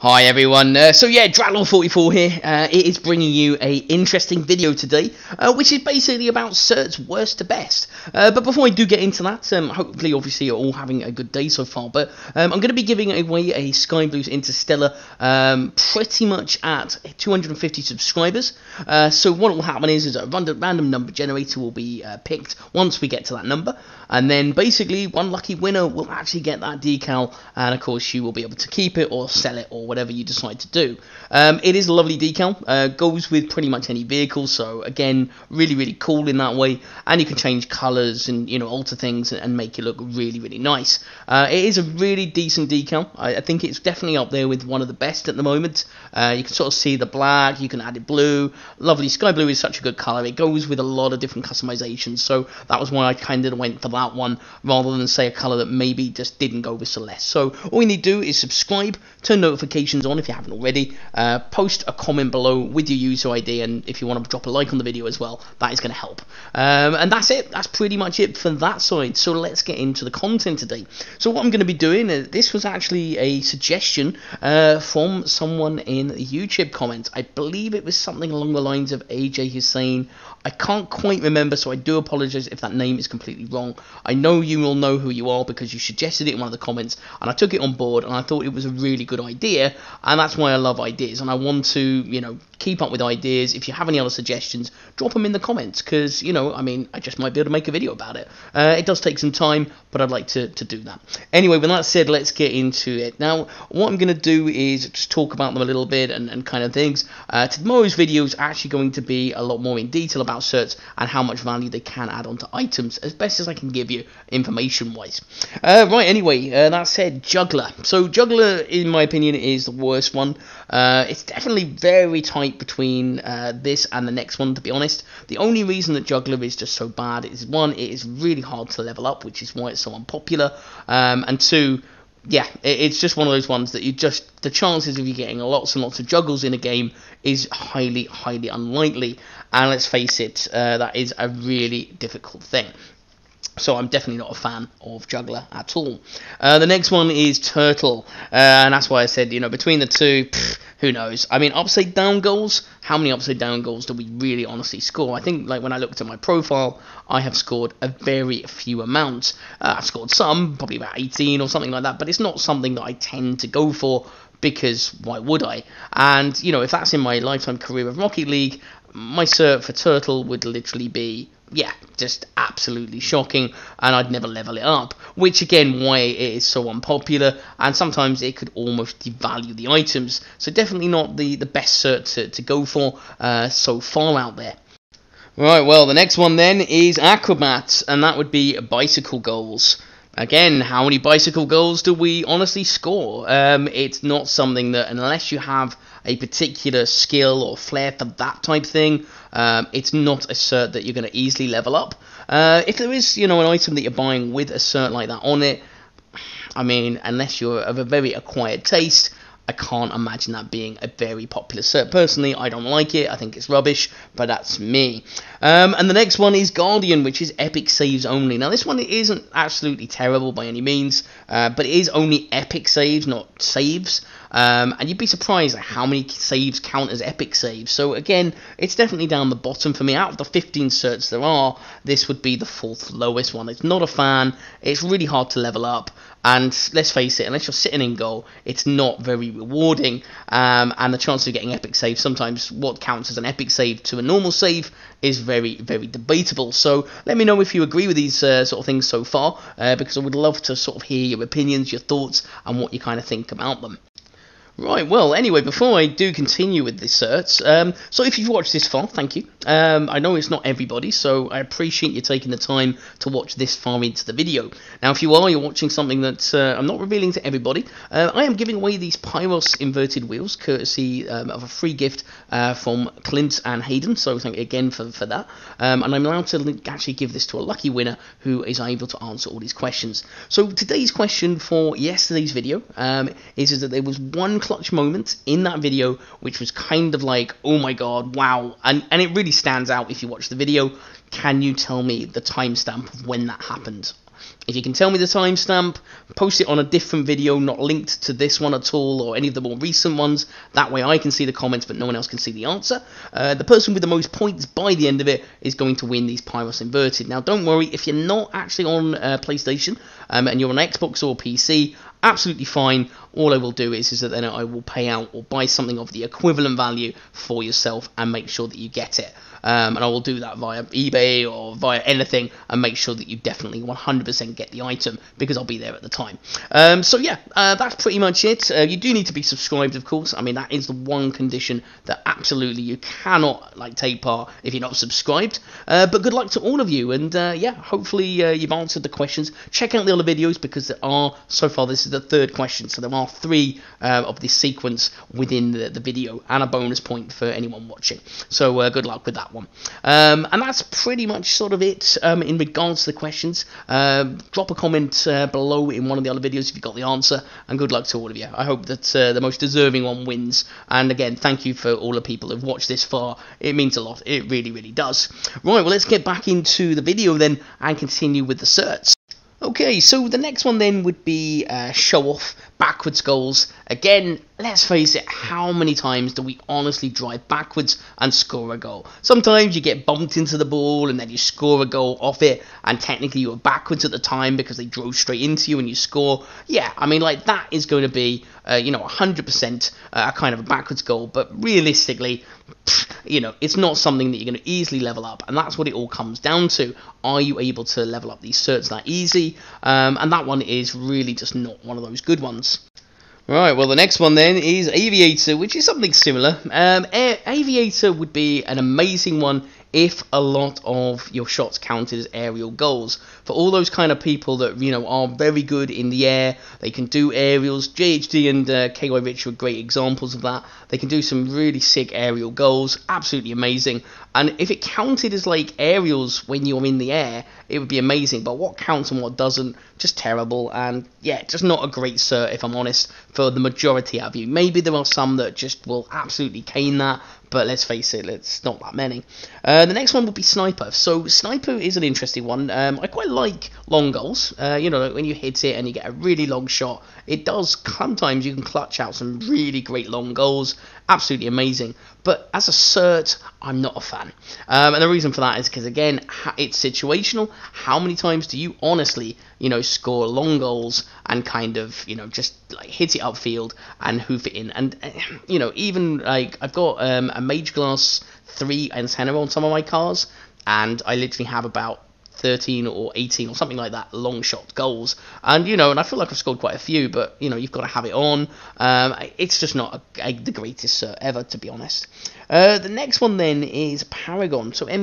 Hi everyone, so yeah, Draglord44 here. It is bringing you a interesting video today, which is basically about certs worst to best. But before I do get into that, hopefully obviously you're all having a good day so far, but I'm going to be giving away a Sky Blues Interstellar pretty much at 250 subscribers. So what will happen is a random number generator will be picked once we get to that number, and then basically one lucky winner will actually get that decal, and of course you will be able to keep it or sell it or whatever you decide to do. It is a lovely decal, goes with pretty much any vehicle, so again, really cool in that way, and you can change colours and, you know, alter things and make it look really nice. It is a really decent decal. I think it's definitely up there with one of the best at the moment. You can sort of see the black, you can add it blue, lovely. Sky blue is such a good colour, it goes with a lot of different customizations, so that was why I kind of went for that one, rather than say a colour that maybe just didn't go with Celeste. So all you need to do is subscribe, turn notifications on if you haven't already, post a comment below with your user ID, and if you want to drop a like on the video as well, that is going to help. And that's it. That's pretty much it for that side. So let's get into the content today. So what I'm going to be doing, this was actually a suggestion from someone in the YouTube comments. I believe it was something along the lines of AJ Hussein. I can't quite remember, so I do apologise if that name is completely wrong. I know you will know who you are because you suggested it in one of the comments, and I took it on board, and I thought it was a really good idea, and that's why I love ideas, and I want to, you know, keep up with ideas. If you have any other suggestions, drop them in the comments, because, you know, I mean, I just might be able to make a video about it. It does take some time, but I'd like to do that. Anyway, with that said, let's get into it. Now, what I'm going to do is just talk about them a little bit and kind of things. Tomorrow's video is actually going to be a lot more in detail about certs and how much value they can add onto items, as best as I can give you information-wise. Right, anyway, that said, Juggler. So Juggler, in my opinion, is the worst one. It's definitely very tight between this and the next one, to be honest. The only reason that Juggler is just so bad is, one, it is really hard to level up, which is why it's so unpopular, and two, yeah, it's just one of those ones that you just, the chances of you getting lots and lots of juggles in a game is highly unlikely, and let's face it, that is a really difficult thing. So I'm definitely not a fan of Juggler at all. The next one is Turtle, and that's why I said, you know, between the two, who knows? I mean, upside down goals, how many upside down goals do we really honestly score? I think, like, when I looked at my profile, I have scored a very few amounts. I've scored some, probably about 18 or something like that, but it's not something that I tend to go for, because why would I? And, you know, if that's in my lifetime career of Rocket League, my cert for Turtle would literally be, yeah, just absolutely shocking, and I'd never level it up, which again, why it is so unpopular, and sometimes it could almost devalue the items, so definitely not the best cert to go for so far out there. Right, well, the next one then is Acrobat, and that would be bicycle goals. Again, how many bicycle goals do we honestly score? It's not something that, unless you have a particular skill or flair for that type thing, it's not a cert that you're going to easily level up. If there is, you know, an item that you're buying with a cert like that on it, I mean, unless you're of a very acquired taste, I can't imagine that being a very popular cert. Personally, I don't like it. I think it's rubbish, but that's me. And the next one is Guardian, which is epic saves only. Now, this one isn't absolutely terrible by any means, but it is only epic saves, not saves. And you'd be surprised at how many saves count as epic saves. So again, it's definitely down the bottom for me. Out of the 15 certs there are, this would be the 4th lowest one. It's not a fan. It's really hard to level up. And let's face it, unless you're sitting in goal, it's not very rewarding. And the chance of getting epic save, sometimes what counts as an epic save to a normal save is very debatable. So let me know if you agree with these sort of things so far, because I would love to sort of hear your opinions, your thoughts, and what you kind of think about them. Right, well, anyway, before I do continue with the certs, so if you've watched this far, thank you. I know it's not everybody, so I appreciate you taking the time to watch this far into the video. Now, if you are, you're watching something that I'm not revealing to everybody. I am giving away these Pyros inverted wheels, courtesy of a free gift from Clint and Hayden, so thank you again for that. And I'm allowed to actually give this to a lucky winner who is able to answer all these questions. So today's question for yesterday's video is that there was one clutch moment in that video which was kind of like, oh my god, wow, and it really stands out if you watch the video. Can you tell me the timestamp of when that happened? If you can tell me the timestamp, post it on a different video, not linked to this one at all, or any of the more recent ones. That way I can see the comments, but no one else can see the answer. The person with the most points by the end of it is going to win these Pyros Inverted. Now, don't worry, if you're not actually on PlayStation, and you're on Xbox or PC, absolutely fine. All I will do is that then I will pay out or buy something of the equivalent value for yourself and make sure that you get it. And I will do that via eBay or via anything and make sure that you definitely 100% get the item, because I'll be there at the time. So yeah, that's pretty much it. You do need to be subscribed, of course. I mean, that is the one condition that absolutely you cannot take part if you're not subscribed. But good luck to all of you, and yeah, hopefully you've answered the questions. Check out the other videos, because there are, so far this is the third question, so there are 3 of this sequence within the video, and a bonus point for anyone watching. So good luck with that one. And that's pretty much sort of it in regards to the questions. Drop a comment below in one of the other videos if you got the answer, and good luck to all of you. I hope that the most deserving one wins, and again, thank you for all the people who've watched this far. It means a lot. It really, really does. Right, well, let's get back into the video then and continue with the certs. Okay, so the next one then would be show off backwards goals. Again, let's face it, how many times do we honestly drive backwards and score a goal? Sometimes you get bumped into the ball and then you score a goal off it, and technically you were backwards at the time because they drove straight into you and you score. Yeah, I mean, like, that is going to be, 100% a kind of a backwards goal, but realistically, it's not something that you're going to easily level up, and that's what it all comes down to. Are you able to level up these certs that easy? And that one is really just not one of those good ones. Right, well, the next one then is Aviator, which is something similar. Aviator would be an amazing one if a lot of your shots counted as aerial goals. For all those kind of people that, are very good in the air, they can do aerials. JHD and KY Rich are great examples of that. They can do some really sick aerial goals, absolutely amazing. And if it counted as like aerials when you're in the air, it would be amazing. But what counts and what doesn't, just terrible. And yeah, just not a great cert, if I'm honest, for the majority of you. Maybe there are some that just will absolutely cane that, but let's face it, it's not that many. The next one would be Sniper. So Sniper is an interesting one. I quite like long goals. When you hit it and you get a really long shot, it does, sometimes you can clutch out some really great long goals. Absolutely amazing. But as a cert, I'm not a fan. And the reason for that is because, again, it's situational. How many times do you honestly, score long goals and kind of, just like hit it upfield and hoof it in? And, even like I've got a Mage Glass 3 antenna on some of my cars, and I literally have about 13 or 18 or something like that long shot goals, and and I feel like I've scored quite a few, but you've got to have it on. It's just not the greatest cert ever, to be honest. The next one then is Paragon, so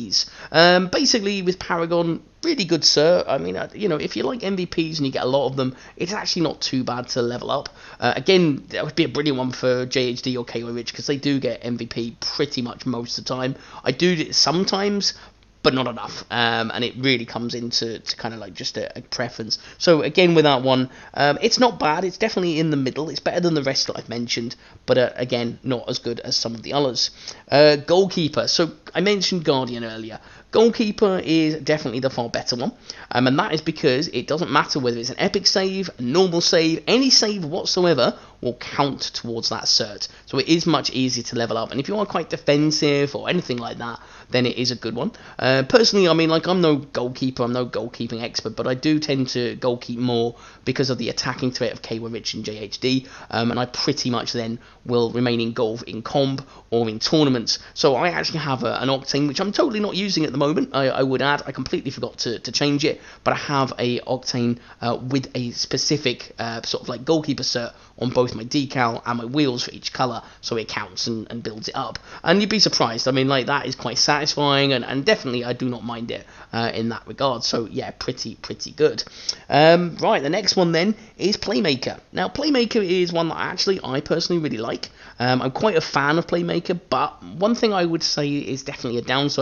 MVPs. Basically with Paragon, really good cert. I mean, if you like MVPs and you get a lot of them, it's actually not too bad to level up. Again, that would be a brilliant one for JHD or KO Rich, because they do get MVP pretty much most of the time. I do it sometimes, but not enough, and it really comes into kind of like just a preference. So again, with that one, it's not bad. It's definitely in the middle. It's better than the rest that I've mentioned, but again, not as good as some of the others. Goalkeeper. So I mentioned Guardian earlier. Goalkeeper is definitely the far better one, and that is because it doesn't matter whether it's an epic save, a normal save, any save whatsoever will count towards that cert. So it is much easier to level up, and if you are quite defensive or anything like that, then it is a good one. Personally, I mean, like, I'm no goalkeeper, I'm no goalkeeping expert, but I do tend to goalkeep more because of the attacking threat of KY Rich and JHD, and I pretty much then will remain in goal in comb or in tournaments. So I actually have an Octane, which I'm totally not using at the moment, I would add. I completely forgot to change it, but I have a Octane with a specific sort of like goalkeeper cert on both my decal and my wheels for each colour, so it counts and builds it up. And you'd be surprised, I mean, like, that is quite satisfying, and definitely I do not mind it in that regard. So yeah, pretty good. Right, the next one then is Playmaker. Now, Playmaker is one that I personally really like. I'm quite a fan of Playmaker, but one thing I would say is definitely a downside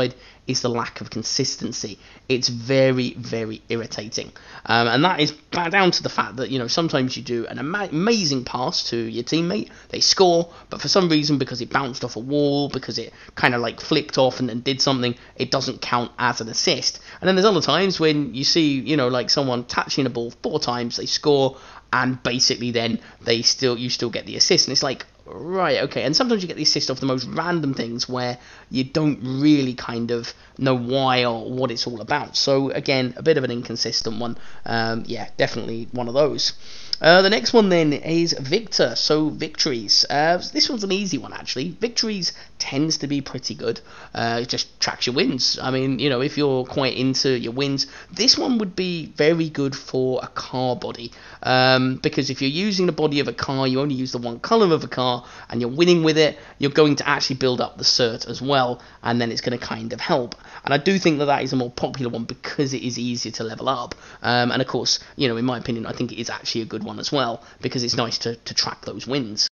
is the lack of consistency. It's very, very irritating. And that is down to the fact that, you know, sometimes you do an amazing pass to your teammate, they score, but for some reason, because it bounced off a wall, because it kind of like flicked off and did something, it doesn't count as an assist. And then there's other times when you see, you know, like someone touching a ball 4 times, they score, and basically then you still get the assist. And it's like, right, okay. And sometimes you get the assist off the most random things where you don't really kind of know why or what it's all about. So again, a bit of an inconsistent one. Yeah, definitely one of those. The next one then is Victor, so victories. This one's an easy one actually. Victories tends to be pretty good. It just tracks your wins. I mean, you know, if you're quite into your wins, this one would be very good for a car body. Because if you're using the body of a car, you only use the one colour of a car, and you're winning with it, you're going to actually build up the cert as well, and then it's going to kind of help. And I do think that that is a more popular one because it is easier to level up. And of course, you know, in my opinion, I think it is actually a good one as well, because it's nice to track those wins.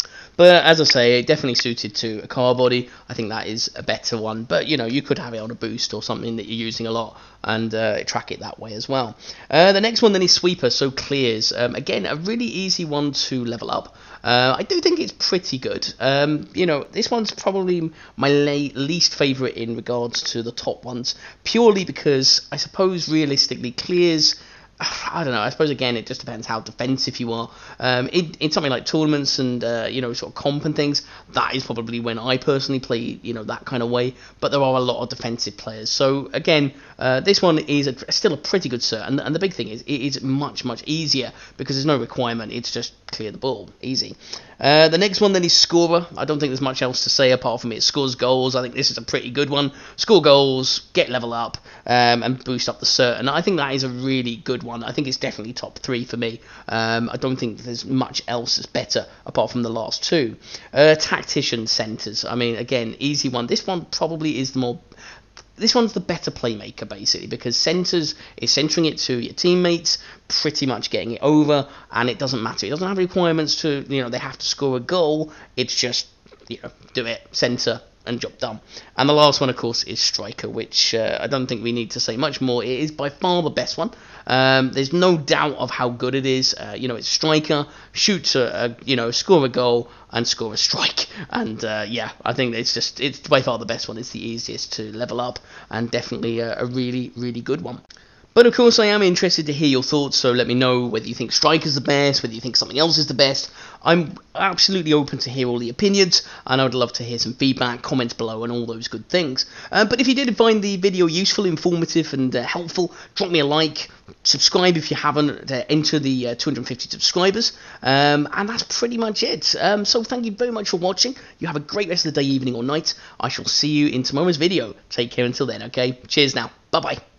But as I say, definitely suited to a car body. I think that is a better one. But, you know, you could have it on a boost or something that you're using a lot and track it that way as well. The next one then is Sweeper, so clears. Again, a really easy one to level up. I do think it's pretty good. You know, this one's probably my least favourite in regards to the top ones, purely because I suppose realistically clears, I don't know, I suppose again it just depends how defensive you are. In something like tournaments and you know, sort of comp and things, that is probably when I personally play, you know, that kind of way, but there are a lot of defensive players. So again, this one is still a pretty good cert, and the big thing is it is much easier because there's no requirement, it's just clear the ball, easy. The next one then is Scorer. I don't think there's much else to say apart from it scores goals. I think this is a pretty good one. Score goals, get level up, and boost up the cert, and I think that is a really good one. I think it's definitely top 3 for me. I don't think there's much else that's better apart from the last 2. Tactician centres. I mean, again, easy one. This one probably is the more... This one's the better playmaker, basically, because centres is centering it to your teammates, pretty much getting it over, and it doesn't matter. It doesn't have requirements to, you know, they have to score a goal. It's just, you know, do it, centre, and job done. And the last one, of course, is Striker, which I don't think we need to say much more. It is by far the best one. There's no doubt of how good it is. You know, it's Striker, shoots you know, score a goal and score a strike. And yeah, I think it's by far the best one. It's the easiest to level up, and definitely a really good one. But of course I am interested to hear your thoughts, so let me know whether you think Striker's the best, whether you think something else is the best. I'm absolutely open to hear all the opinions, and I would love to hear some feedback, comments below, and all those good things. But if you did find the video useful, informative, and helpful, drop me a like, subscribe if you haven't, enter the 250 subscribers, and that's pretty much it. So thank you very much for watching. You have a great rest of the day, evening, or night. I shall see you in tomorrow's video. Take care until then, okay? Cheers now. Bye-bye.